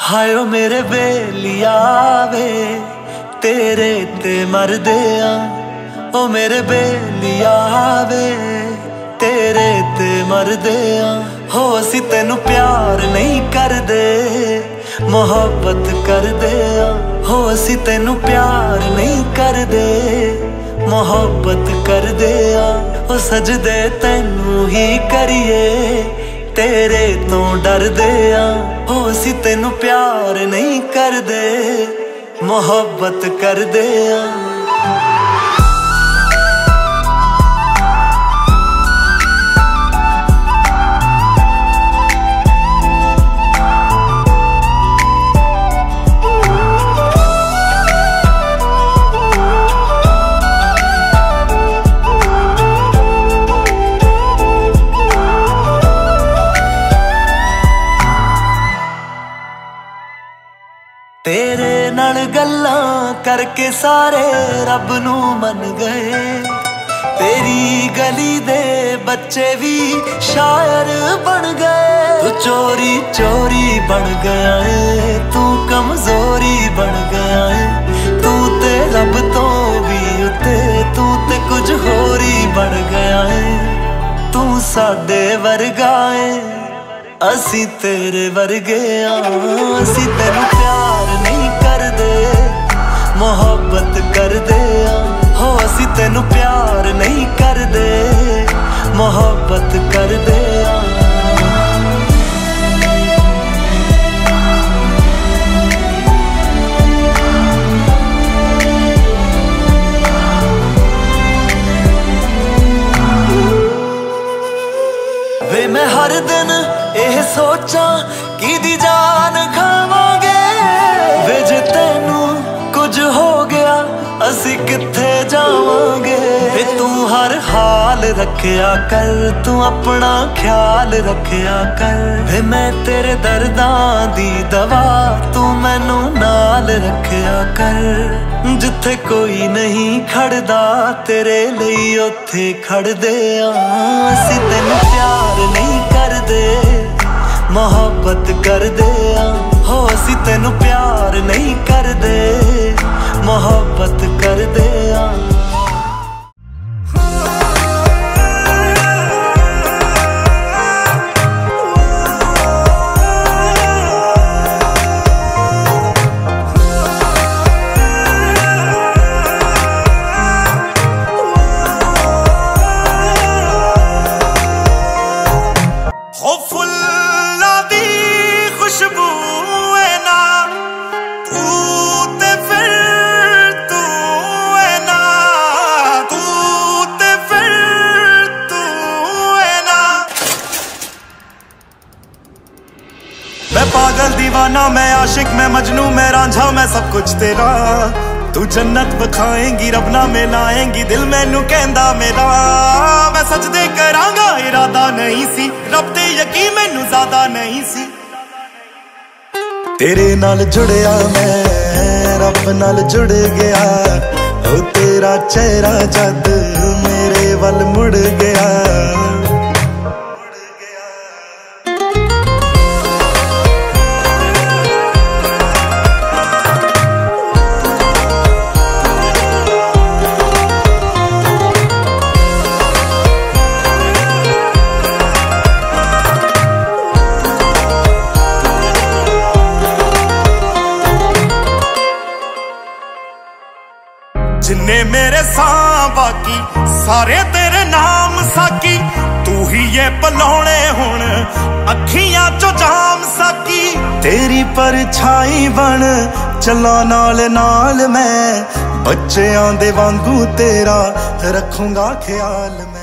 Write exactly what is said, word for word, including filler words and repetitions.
हाय ओ मेरे बेलिया वे तेरे ते मरदे आ, ओ मेरे बेलिया वे तेरे ते मरदे आ। हो असी तेनू प्यार नहीं करदे मोहब्बत करदे आ, हो असी तेनू प्यार नहीं करदे मोहब्बत करदे आ। ओ सजदे तेनू ही करिए तेरे तो डरदे आ, हो असी तेनू प्यार नहीं करदे मोहब्बत करदे आ। तेरे नाल गल्लां करके सारे रब नू मन गए, तेरी गली दे बच्चे भी शायर बन गए। तू चोरी चोरी बन गया है, तू कमजोरी बन गया है, तू ते रब तो भी उते, तू ते कुछ होर ही बन गया है। तू साडे वर्गा है असी तेरे वर्गे आ, असी तेनू प्यार नहीं करदे मोहब्बत करदे आ, हो असी तेनू प्यार नहीं करदे मोहब्बत करदे आ। वे मैं हर दिन एह सोचा कि दी जान खावांगे, वे जे तेनू कुछ हो गया असी किथे जावांगे। वे तू हर हाल रखया कर, तू अपना ख्याल रखया कर, वे मैं तेरे दर्दां दी दवा तू मैनू नाल रखया कर। जिथे कोई नहीं खड़दा तेरे लिए उथे खड़दे आ, असी तेनू प्यार नहीं करदे मोहब्बत करदे आ, हो असी तेनू प्यार नहीं करदे मोहब्बत करदे आ। मैं पागल दीवाना, मैं आशिक, मैं मजनू, मैं रांझा, मैं सब कुछ तेरा। तू जन्नत बखाएंगी रब ना मिलाएंगी, दिल मैनू कहंदा मेरा। मैं सजदे करांगा इरादा नहीं सी, रब ते यकीन मैनू ज्यादा नहीं सी। तेरे नाल जुड़िया मैं रब नाल जुड़ गया, ओ तेरा चेहरा जद मेरे वल मुड़ गया। जिन्ने मेरे सां बाकी सारे तेरे नाम साकी, तू ही ये पलौने हुण अखियां चो जाम साकी। तेरी परछाई बन चला नाल नाल मैं, बच्चेआं दे वांगू तेरा रखूंगा ख्याल मैं।